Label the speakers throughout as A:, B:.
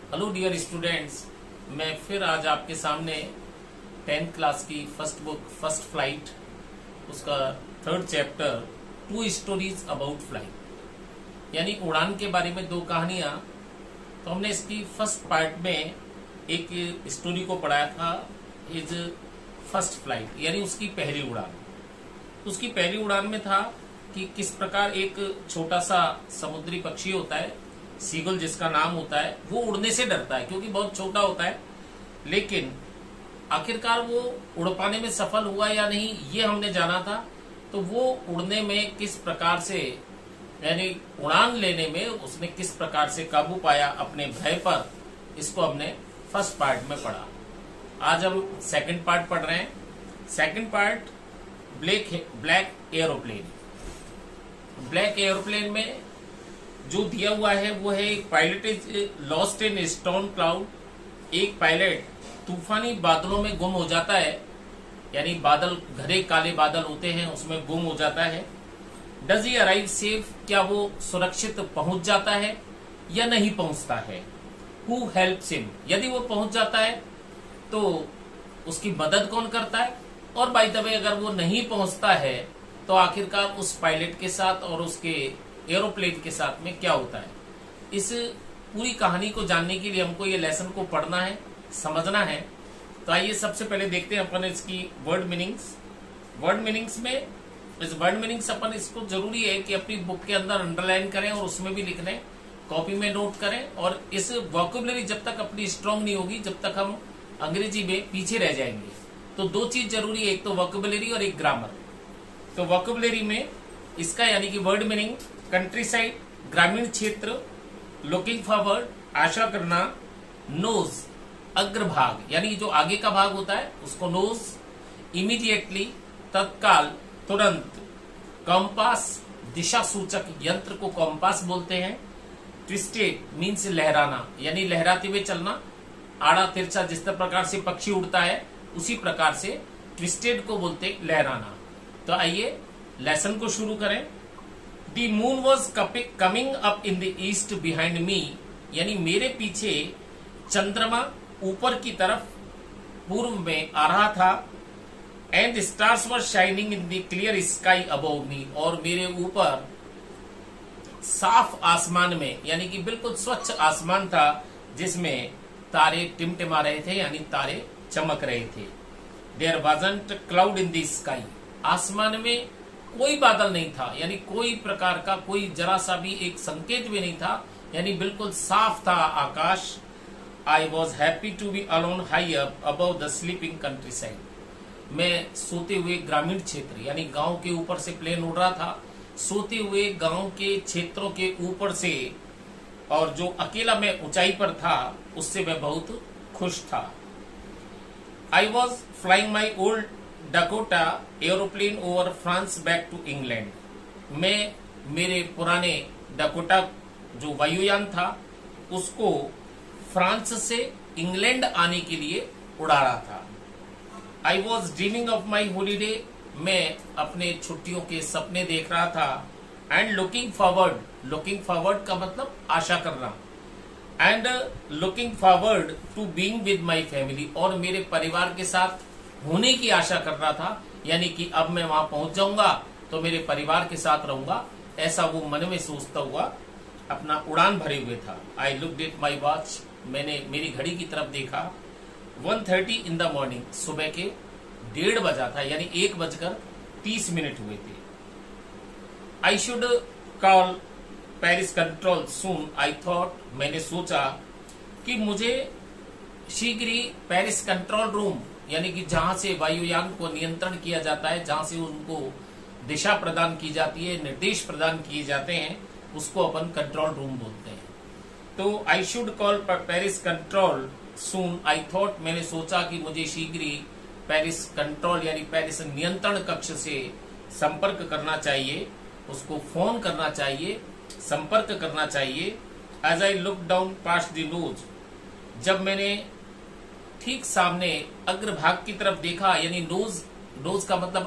A: Hello dear students, मैं फिर आज आपके सामने 10th क्लास की फर्स्ट बुक फर्स्ट फ्लाइट उसका third chapter two stories about flight यानी उड़ान के बारे में दो कहानियां। तो हमने इसकी फर्स्ट पार्ट में एक स्टोरी को पढ़ाया था, हिज फर्स्ट फ्लाइट यानी उसकी पहली उड़ान। उसकी पहली उड़ान में था कि किस प्रकार एक छोटा सा समुद्री पक्षी होता है, सीगल जिसका नाम होता है, वो उड़ने से डरता है क्योंकि बहुत छोटा होता है। लेकिन आखिरकार वो उड़ पाने में सफल हुआ या नहीं ये हमने जाना था। तो वो उड़ने में किस प्रकार से यानी उड़ान लेने में उसने किस प्रकार से काबू पाया अपने भय पर, इसको हमने फर्स्ट पार्ट में पढ़ा। आज हम सेकंड पार्ट पढ़ रहे हैं। Second part black aeroplane. Black aeroplane में जो दिया हुआ है वो है एक pilot is lost in storm cloud. एक पायलट तूफानी बादलों में गुम हो जाता है, यानी बादल घने काले बादल होते हैं उसमें गुम हो जाता है। डज ही अराइव सेफ, क्या वो सुरक्षित पहुंच जाता है या नहीं पहुंचता है। हु हेल्प्स हिम, यदि वो पहुंच जाता है तो उसकी मदद कौन करता है। और बाय द वे अगर वो नहीं पहुंचता है तो आखिरकार उस पायलट के साथ और उसके एरोप्लेन के साथ में क्या होता है। इस पूरी कहानी को जानने के लिए हमको ये लेसन को पढ़ना है, समझना है। तो आइए सबसे पहले देखते हैं अपन इसकी वर्ड मीनिंग्स। वर्ड मीनिंग्स में इस वर्ड मीनिंग्स अपन इसको जरूरी है कि अपनी बुक के अंदर अंडरलाइन करें और उसमें भी लिख लें, कॉपी में नोट करें। और इस वोकैबुलरी जब तक अपनी स्ट्रांग नहीं होगी जब तक हम अंग्रेजी में पीछे रह जाएंगे। तो दो चीज जरूरी है, एक तो वोकैबुलरी और एक ग्रामर। तो वोकैबुलरी में इसका यानी कि वर्ड मीनिंग कंट्री साइड ग्रामीण क्षेत्र, लुकिंग फॉरवर्ड आशा करना, नोज अग्रभाग यानी जो आगे का भाग होता है उसको नोज, इमीडिएटली तत्काल तुरंत, कॉम्पास दिशा सूचक यंत्र को कॉम्पास बोलते हैं। ट्विस्टेड मीन्स लहराना यानी लहराते हुए चलना, आड़ा तिरछा जिस प्रकार से पक्षी उड़ता है उसी प्रकार से ट्विस्टेड को बोलते लहराना। तो आइए लेसन को शुरू करें। The moon was coming up in the east behind me, यानी मेरे पीछे चंद्रमा ऊपर की तरफ पूर्व में आ रहा था। And stars were shining in the clear sky above me, और मेरे ऊपर साफ आसमान में यानी कि बिल्कुल स्वच्छ आसमान था जिसमें तारे टिमटिमा रहे थे यानी तारे चमक रहे थे। There wasn't cloud in the sky, आसमान में कोई बादल नहीं था यानी कोई प्रकार का कोई जरा सा भी एक संकेत भी नहीं था, यानी बिल्कुल साफ था आकाश। I was happy to be alone high up above the sleeping countryside. मैं सोते हुए ग्रामीण क्षेत्र यानी गांव के ऊपर से प्लेन उड़ रहा था, सोते हुए गांव के क्षेत्रों के ऊपर से, और जो अकेला मैं ऊंचाई पर था उससे मैं बहुत खुश था। I was flying my old Dakota aeroplane over France back to England. मैं मेरे पुराने डकोटा जो वायुयान था उसको फ्रांस से इंग्लैंड आने के लिए उड़ा रहा था। I was dreaming of my holiday, मैं अपने छुट्टियों के सपने देख रहा था। एंड लुकिंग फॉरवर्ड का मतलब आशा करना। And looking forward to being with my family, और मेरे परिवार के साथ होने की आशा कर रहा था, यानी कि अब मैं वहां पहुंच जाऊंगा तो मेरे परिवार के साथ रहूंगा, ऐसा वो मन में सोचता हुआ अपना उड़ान भरे हुए था। I looked at my watch, मैंने मेरी घड़ी की तरफ देखा। 1:30 इन द मॉर्निंग, सुबह के 1:30 बजा था यानी 1:30 हुए थे। I should call Paris control soon, I thought, मैंने सोचा कि मुझे शीघ्र ही पेरिस कंट्रोल रूम यानी कि जहां से वायुयान को नियंत्रण किया जाता है, जहां से उनको दिशा प्रदान की जाती है, निर्देश प्रदान किए जाते हैं, उसको अपन कंट्रोल रूम बोलते हैं। तो I should call Paris control soon, I thought, मैंने सोचा कि मुझे शीघ्र ही पेरिस कंट्रोल यानी पेरिस नियंत्रण कक्ष से संपर्क करना चाहिए, उसको फोन करना चाहिए, संपर्क करना चाहिए। As I look down past the nose, जब मैंने ठीक सामने अग्रभाग की तरफ देखा यानी नोज का मतलब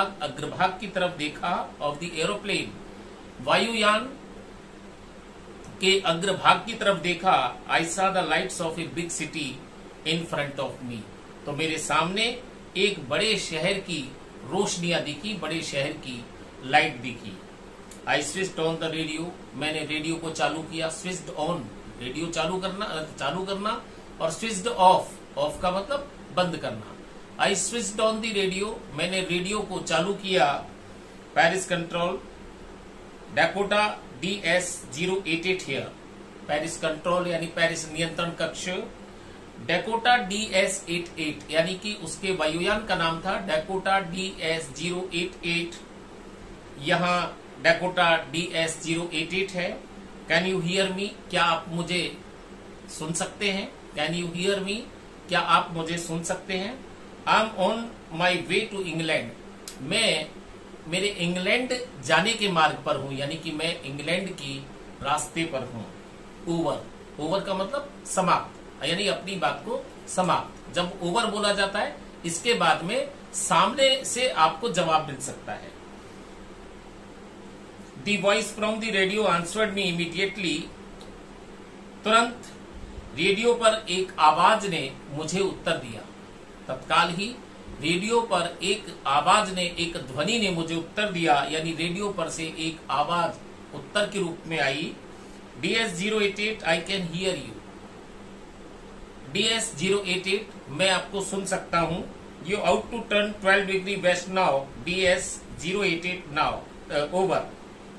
A: अग्रभाग की तरफ देखा ऑफ द एरोप्लेन, वायुयान के अग्रभाग की तरफ देखा, I saw the lights of a big city in front of me. तो मेरे सामने एक बड़े शहर की रोशनियां दिखी, बड़े शहर की लाइट दिखी। I switched on the radio, मैंने रेडियो को चालू किया। स्विच्ड ऑन रेडियो चालू करना और स्विच्ड ऑफ, ऑफ का मतलब बंद करना। I switched on the radio, मैंने रेडियो को चालू किया। Paris control Dakota DS088 here, Paris control यानी पेरिस नियंत्रण कक्ष। डैकोटा DS88 यानी कि उसके वायुयान का नाम था डैकोटा DS088। यहाँ डैकोटा DS088 है। कैन यू हियर मी, क्या आप मुझे सुन सकते हैं? कैन यू हियर मी, क्या आप मुझे सुन सकते हैं? I am on my way to England, मैं मेरे इंग्लैंड जाने के मार्ग पर हूं, यानी कि मैं इंग्लैंड की रास्ते पर हूं। ओवर, ओवर का मतलब समाप्त, यानी अपनी बात को समाप्त। जब ओवर बोला जाता है इसके बाद में सामने से आपको जवाब मिल सकता है। The voice from the radio answered me immediately, तुरंत रेडियो पर एक आवाज ने मुझे उत्तर दिया। तत्काल ही रेडियो पर एक आवाज ने, एक ध्वनि ने मुझे उत्तर दिया, यानी रेडियो पर से एक आवाज उत्तर के रूप में आई। DS088 I can hear you, DS088 मैं आपको सुन सकता हूं। You ought to turn 12 degree west now, DS088 now over.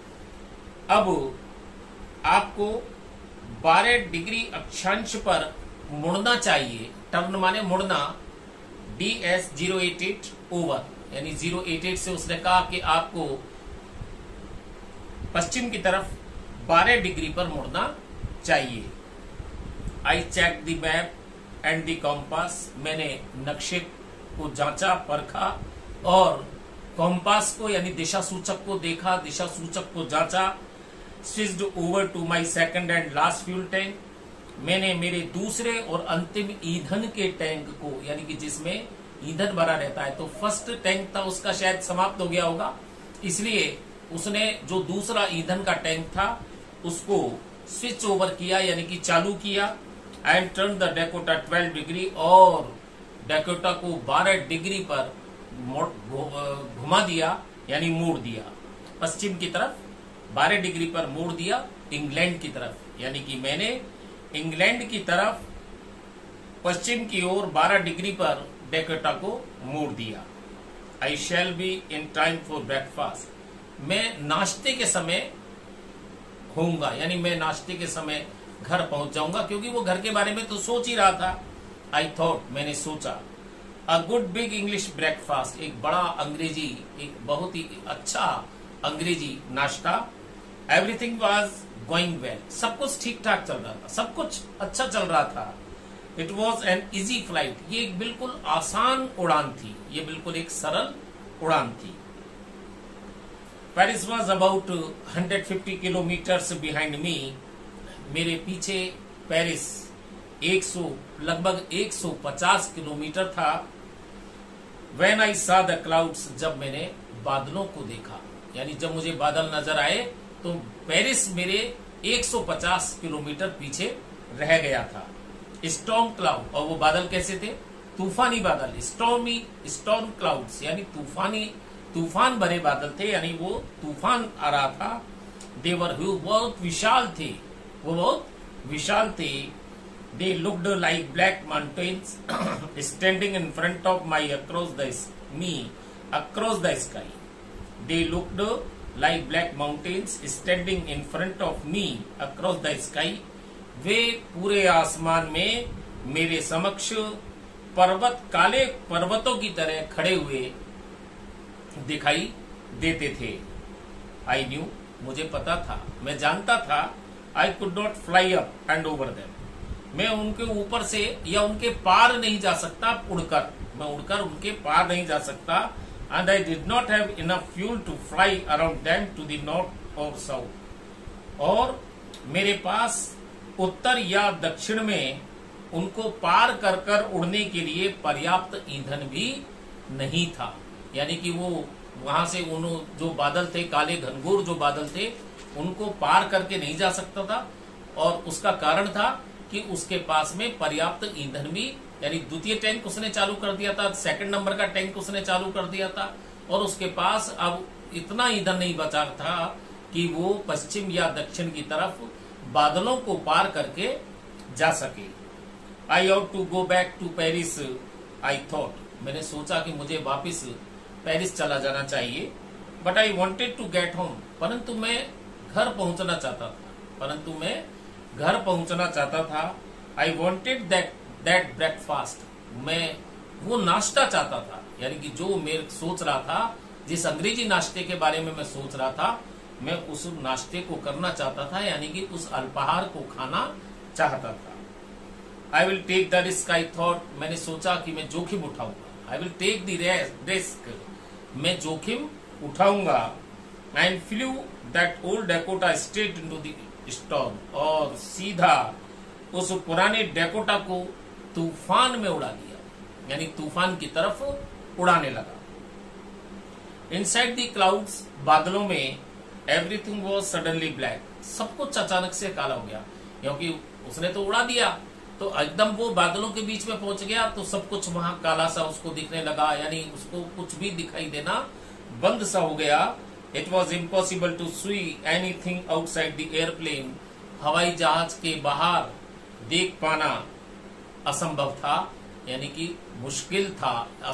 A: अब आपको 12 डिग्री अक्षांश पर मुड़ना चाहिए। टर्न माने मुड़ना। DS088 ओवर, यानी 088 से उसने कहा कि आपको पश्चिम की तरफ 12 डिग्री पर मुड़ना चाहिए। I check the map and the compass, मैंने नक्शे को जांचा, परखा और कॉम्पास को यानी दिशा सूचक को देखा, दिशा सूचक को जांचा। Switched over to my second and last fuel tank, मैंने मेरे दूसरे और अंतिम ईंधन के टैंक को, यानी कि जिसमें ईंधन भरा रहता है, तो फर्स्ट टैंक था उसका शायद समाप्त हो गया होगा, इसलिए उसने जो दूसरा ईंधन का टैंक था उसको स्विच ओवर किया, यानी कि चालू किया। And turn the Dakota 12 degree, और डैकोटा को 12 डिग्री पर घुमा दिया, यानी मोड़ दिया पश्चिम की तरफ, 12 डिग्री पर मोड़ दिया इंग्लैंड की तरफ, यानी कि मैंने इंग्लैंड की तरफ पश्चिम की ओर 12 डिग्री पर डैकोटा को मोड़ दिया। I shall be in time for breakfast, मैं नाश्ते के समय होऊंगा, यानी मैं नाश्ते के समय घर पहुंच जाऊंगा, क्योंकि वो घर के बारे में तो सोच ही रहा था। आई थॉट, मैंने सोचा। A good big English breakfast, एक बड़ा अंग्रेजी, एक बहुत ही अच्छा अंग्रेजी नाश्ता। एवरीथिंग वॉज गोइंग वेल, सब कुछ ठीक ठाक चल रहा था, सब कुछ अच्छा चल रहा था। It was an easy flight, ये एक बिल्कुल आसान उड़ान थी, ये बिल्कुल एक सरल उड़ान थी। Paris was about 150 kilometres behind me, मेरे पीछे पेरिस लगभग 150 किलोमीटर था। When I saw the clouds, जब मैंने बादलों को देखा, यानी जब मुझे बादल नजर आए तो पेरिस मेरे 150 किलोमीटर पीछे रह गया था। स्टॉर्म क्लाउड, और वो बादल कैसे थे? तूफानी बादल, स्टॉर्म क्लाउड्स, यानी तूफान भरे बादल थे, यानी वो तूफान आ रहा था। देवर बहुत विशाल थे, वो बहुत विशाल थे। They looked like black mountains standing in front of me across the sky. They looked like black mountains standing in front of me across the sky. वे पूरे आसमान में मेरे समक्ष काले पर्वतों की तरह खड़े हुए दिखाई देते थे। I knew, मुझे पता था, मैं जानता था। I could not fly up and over them. मैं उनके ऊपर से या उनके पार नहीं जा सकता, मैं उड़कर उनके पार नहीं जा सकता। And I did not have enough fuel to fly around them to the north or south, और मेरे पास उत्तर या दक्षिण में उनको पार कर कर उड़ने के लिए पर्याप्त ईंधन भी नहीं था। यानी कि वो वहां से जो बादल थे, काले घनघोर जो बादल थे, उनको पार करके नहीं जा सकता था, और उसका कारण था कि उसके पास में पर्याप्त ईंधन भी, यानी द्वितीय टैंक उसने चालू कर दिया था, सेकंड नंबर का टैंक उसने चालू कर दिया था, और उसके पास अब इतना ईंधन नहीं बचा था कि वो पश्चिम या दक्षिण की तरफ बादलों को पार करके जा सके। I ought to go back to Paris I thought, मैंने सोचा कि मुझे वापिस पेरिस चला जाना चाहिए। But I wanted to get home, परंतु मैं घर पहुंचना चाहता था। आई वॉन्टेड दैट ब्रेकफास्ट, मैं वो नाश्ता चाहता था, यानी कि जो मैं सोच रहा था, जिस अंग्रेजी नाश्ते के बारे में मैं सोच रहा था, मैं उस नाश्ते को करना चाहता था, यानी कि उस अल्पाहार को खाना चाहता था। I will take the risk I thought, मैंने सोचा कि मैं जोखिम उठाऊंगा। I will take the risk, मैं जोखिम उठाऊंगा। And flew that old Dakota straight into the storm, और सीधा उस पुराने डेकोटा को तूफान में उड़ा दिया, यानी तूफान की तरफ उड़ाने लगा। इनसाइड द क्लाउड्स, बादलों में, एवरीथिंग वाज सडनली ब्लैक, सब कुछ अचानक से काला हो गया, क्योंकि उसने तो उड़ा दिया, तो एकदम वो बादलों के बीच में पहुंच गया, तो सब कुछ वहां काला सा उसको दिखने लगा, यानी उसको कुछ भी दिखाई देना बंद सा हो गया। It was impossible to see anything outside the airplane, हवाई जहाज के बाहर देख पाना असंभव था, यानी कि मुश्किल था,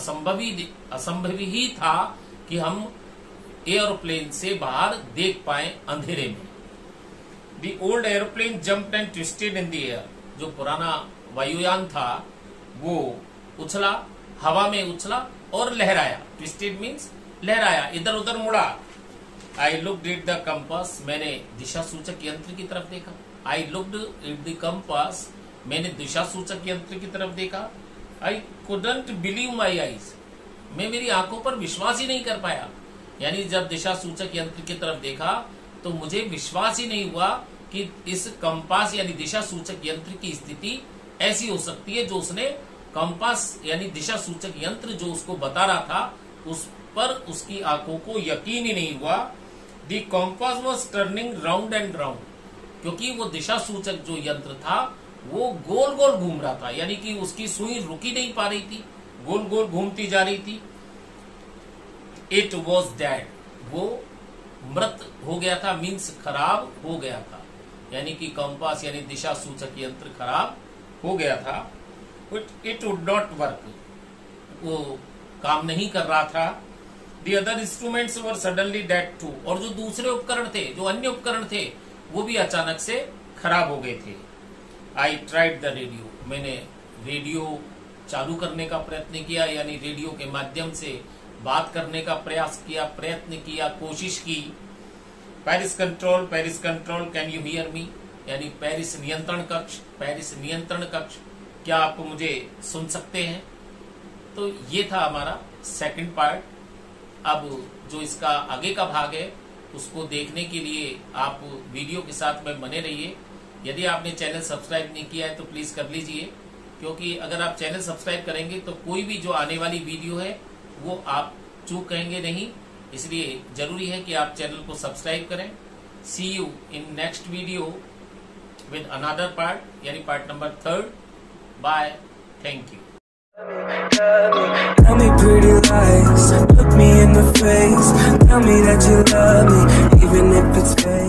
A: असंभव ही था कि हम एयरप्लेन से बाहर देख पाए अंधेरे में। The old airplane jumped and twisted in the air, जो पुराना वायुयान था वो उछला, हवा में उछला और लहराया। ट्विस्टेड मीन्स लहराया, इधर उधर मुड़ा। I looked at the compass, मैंने दिशा सूचक यंत्र की तरफ देखा। I looked at the compass, मैंने दिशा सूचक यंत्र की तरफ देखा। I couldn't believe my eyes, मैं मेरी आंखों पर विश्वास ही नहीं कर पाया, यानी जब दिशा सूचक यंत्र की तरफ देखा तो मुझे विश्वास ही नहीं हुआ कि इस कंपास यानी दिशा सूचक यंत्र की स्थिति ऐसी हो सकती है, जो उसने कंपास यानी दिशा सूचक यंत्र जो उसको बता रहा था उस पर उसकी आंखों को यकीन ही नहीं हुआ। The compass was turning round and round, क्योंकि वो दिशा सूचक जो यंत्र था वो गोल गोल घूम रहा था, यानी कि उसकी सुई रुकी नहीं पा रही थी, गोल गोल घूमती जा रही थी। इट वॉज डेड, वो मृत हो गया था, मीन्स खराब हो गया था, यानी कि कंपास यानी दिशा सूचक यंत्र खराब हो गया था। इट वुड नॉट वर्क, वो काम नहीं कर रहा था। The other instruments were suddenly dead too, और जो दूसरे उपकरण थे, जो अन्य उपकरण थे, वो भी अचानक से खराब हो गए थे। आई ट्राइड द रेडियो, मैंने रेडियो चालू करने का प्रयत्न किया, यानी रेडियो के माध्यम से बात करने का प्रयास किया, प्रयत्न किया, कोशिश की। Paris control, can you hear me, यानी पेरिस नियंत्रण कक्ष, क्या आप मुझे सुन सकते हैं। तो ये था हमारा सेकंड पार्ट। अब जो इसका आगे का भाग है उसको देखने के लिए आप वीडियो के साथ में बने रहिए। यदि आपने चैनल सब्सक्राइब नहीं किया है तो प्लीज कर लीजिए, क्योंकि अगर आप चैनल सब्सक्राइब करेंगे तो कोई भी जो आने वाली वीडियो है वो आप चूक कहेंगे नहीं, इसलिए जरूरी है कि आप चैनल को सब्सक्राइब करें। See you in next video with another part, यानी part number 3। Bye, thank you.
B: Tell me pretty lies, look me in the face, tell me that you love me, even if it's fake.